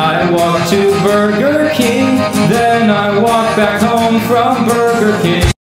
I walk to Burger King, then I walk back home from Burger King.